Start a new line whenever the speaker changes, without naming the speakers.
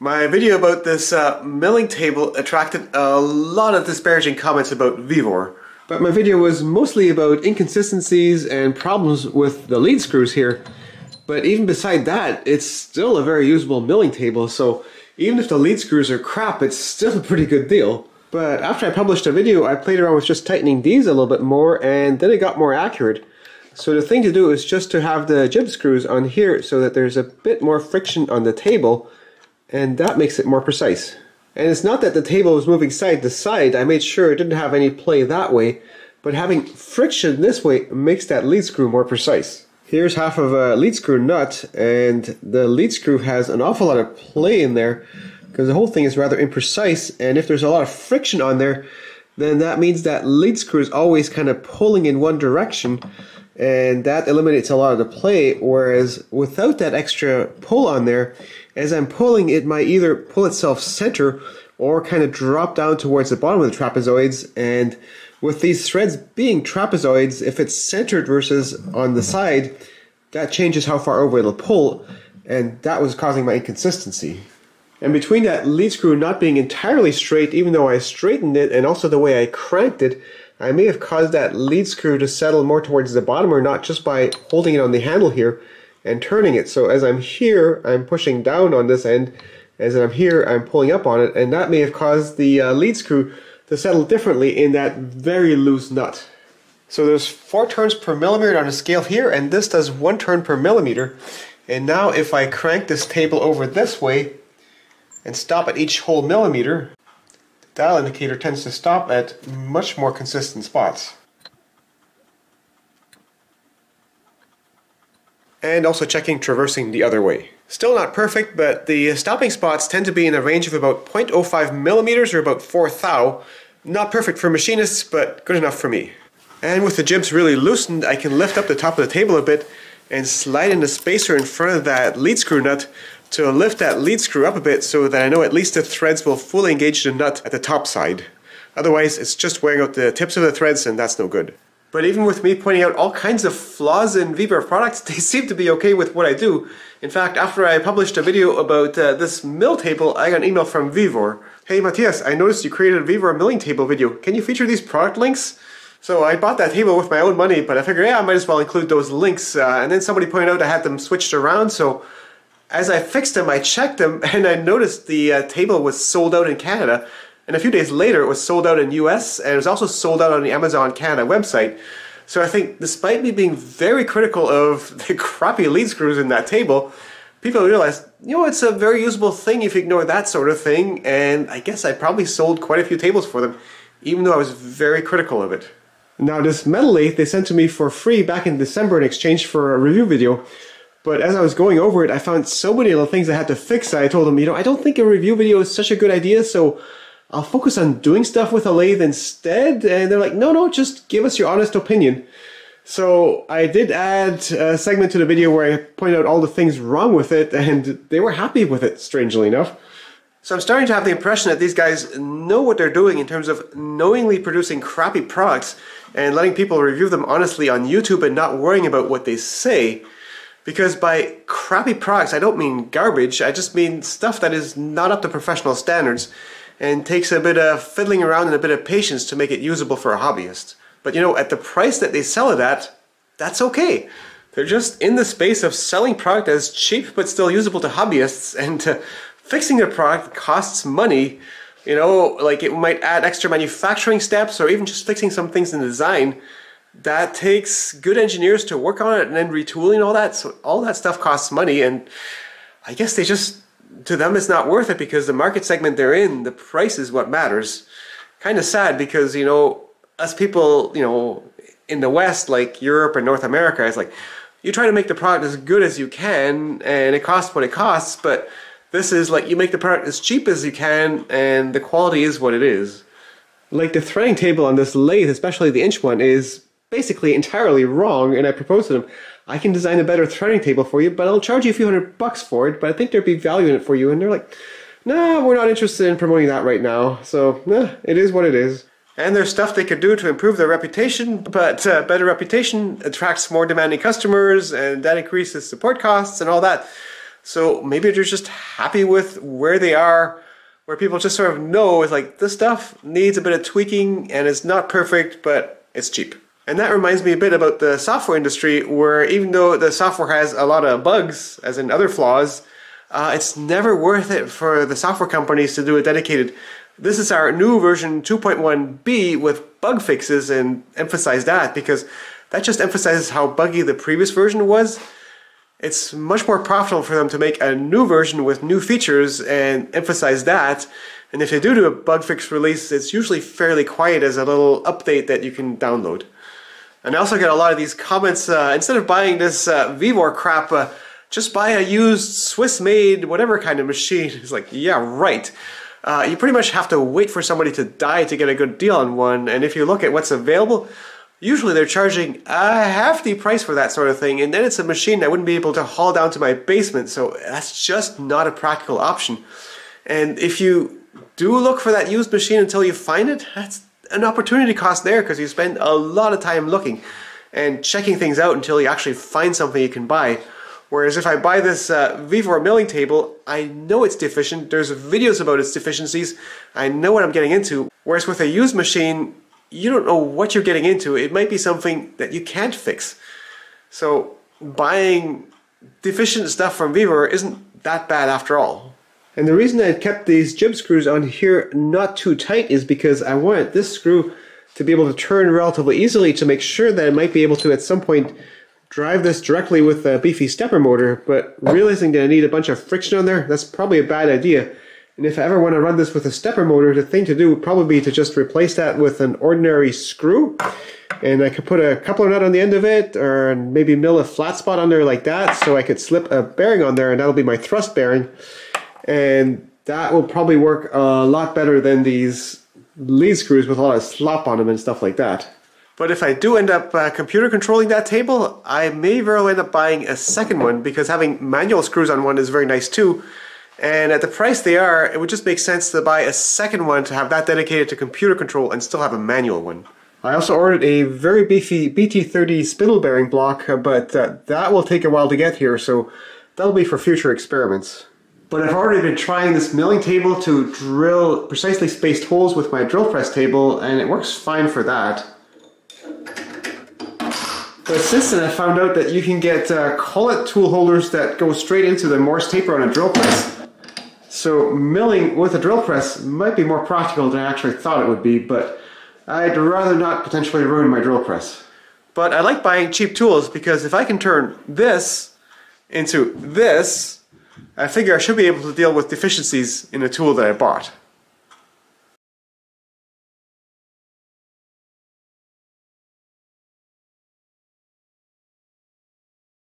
My video about this milling table attracted a lot of disparaging comments about Vevor. But my video was mostly about inconsistencies and problems with the lead screws here. But even beside that, it's still a very usable milling table, so even if the lead screws are crap, it's still a pretty good deal. But after I published a video, I played around with just tightening these a little bit more, and then it got more accurate. So the thing to do is just to have the jib screws on here so that there's a bit more friction on the table, and that makes it more precise. And it's not that the table was moving side to side, I made sure it didn't have any play that way, but having friction this way makes that lead screw more precise. Here's half of a lead screw nut, and the lead screw has an awful lot of play in there because the whole thing is rather imprecise, and if there's a lot of friction on there, then that means that lead screw is always kind of pulling in one direction, and that eliminates a lot of the play, whereas without that extra pull on there, as I'm pulling, it might either pull itself center or kind of drop down towards the bottom of the trapezoids, and with these threads being trapezoids, if it's centered versus on the side, that changes how far over it'll pull, and that was causing my inconsistency. And between that lead screw not being entirely straight, even though I straightened it, and also the way I cranked it, I may have caused that lead screw to settle more towards the bottom or not just by holding it on the handle here and turning it. So as I'm here, I'm pushing down on this end. As I'm here, I'm pulling up on it, and that may have caused the lead screw to settle differently in that very loose nut. So there's 4 turns per millimeter on a scale here, and this does 1 turn per millimeter. And now if I crank this table over this way and stop at each whole millimeter, the dial indicator tends to stop at much more consistent spots. And also checking traversing the other way. Still not perfect, but the stopping spots tend to be in a range of about 0.05 millimeters or about 4 thou. Not perfect for machinists, but good enough for me. And with the jibs really loosened, I can lift up the top of the table a bit and slide in the spacer in front of that lead screw nut to lift that lead screw up a bit so that I know at least the threads will fully engage the nut at the top side. Otherwise, it's just wearing out the tips of the threads, and that's no good. But even with me pointing out all kinds of flaws in Vevor products, they seem to be okay with what I do. In fact, after I published a video about this mill table, I got an email from Vevor. Hey Matthias, I noticed you created a Vevor milling table video. Can you feature these product links? So I bought that table with my own money, but I figured, yeah, I might as well include those links. And then somebody pointed out I had them switched around, so as I fixed them, I checked them, and I noticed the table was sold out in Canada. And a few days later, it was sold out in US, and it was also sold out on the Amazon Canada website. So I think, despite me being very critical of the crappy lead screws in that table, people realized, you know, it's a very usable thing if you ignore that sort of thing, and I guess I probably sold quite a few tables for them, even though I was very critical of it. Now, this metal lathe they sent to me for free back in December in exchange for a review video. But as I was going over it, I found so many little things I had to fix. I told them, you know, I don't think a review video is such a good idea, so I'll focus on doing stuff with a lathe instead. And they're like, no, just give us your honest opinion. So I did add a segment to the video where I pointed out all the things wrong with it, and they were happy with it, strangely enough. So I'm starting to have the impression that these guys know what they're doing in terms of knowingly producing crappy products and letting people review them honestly on YouTube and not worrying about what they say. Because by crappy products, I don't mean garbage, I just mean stuff that is not up to professional standards and takes a bit of fiddling around and a bit of patience to make it usable for a hobbyist. But you know, at the price that they sell it at, that's okay. They're just in the space of selling product as cheap but still usable to hobbyists, and fixing their product costs money. You know, like it might add extra manufacturing steps or even just fixing some things in the design. That takes good engineers to work on it and then retooling all that. So all that stuff costs money, and I guess they just, to them it's not worth it because the market segment they're in, the price is what matters. Kind of sad because, you know, us people, you know, in the West, like Europe or North America, it's like, you try to make the product as good as you can and it costs what it costs, but this is like you make the product as cheap as you can and the quality is what it is. Like the threading table on this lathe, especially the inch one, is basically entirely wrong, and I proposed to them, I can design a better threading table for you, but I'll charge you a few $100 for it, but I think there'd be value in it for you. And they're like, no, we're not interested in promoting that right now. So, it is what it is. And there's stuff they could do to improve their reputation, but better reputation attracts more demanding customers, and that increases support costs and all that. So maybe they're just happy with where they are, where people just sort of know it's like this stuff needs a bit of tweaking and it's not perfect, but it's cheap. And that reminds me a bit about the software industry, where even though the software has a lot of bugs, as in other flaws, it's never worth it for the software companies to do a dedicated, this is our new version 2.1b with bug fixes, and emphasize that, because that just emphasizes how buggy the previous version was. It's much more profitable for them to make a new version with new features and emphasize that. And if they do a bug fix release, it's usually fairly quiet as a little update that you can download. And I also get a lot of these comments, instead of buying this Vevor crap, just buy a used Swiss-made whatever kind of machine. It's like, yeah, right. You pretty much have to wait for somebody to die to get a good deal on one. And if you look at what's available, usually they're charging a hefty price for that sort of thing, and then it's a machine I wouldn't be able to haul down to my basement, so that's just not a practical option. And if you do look for that used machine until you find it, that's an opportunity cost there, because you spend a lot of time looking and checking things out until you actually find something you can buy. Whereas if I buy this Vevor milling table, I know it's deficient, there's videos about its deficiencies, I know what I'm getting into. Whereas with a used machine, you don't know what you're getting into. It might be something that you can't fix. So buying deficient stuff from Vevor isn't that bad after all. And the reason I kept these jib screws on here not too tight is because I wanted this screw to be able to turn relatively easily, to make sure that I might be able to at some point drive this directly with a beefy stepper motor, but realizing that I need a bunch of friction on there, that's probably a bad idea. And if I ever want to run this with a stepper motor, the thing to do would probably be to just replace that with an ordinary screw. And I could put a coupler nut on the end of it, or maybe mill a flat spot on there like that, so I could slip a bearing on there, and that'll be my thrust bearing. And that will probably work a lot better than these lead screws with a lot of slop on them and stuff like that. But if I do end up computer controlling that table, I may very well end up buying a second one, because having manual screws on one is very nice too. And at the price they are, it would just make sense to buy a second one to have that dedicated to computer control and still have a manual one. I also ordered a very beefy BT30 spindle bearing block, but that will take a while to get here, so that'll be for future experiments. But I've already been trying this milling table to drill precisely spaced holes with my drill press table, and it works fine for that. But since then I found out that you can get collet tool holders that go straight into the Morse taper on a drill press. So milling with a drill press might be more practical than I actually thought it would be, but I'd rather not potentially ruin my drill press. But I like buying cheap tools, because if I can turn this into this, I figure I should be able to deal with deficiencies in a tool that I bought.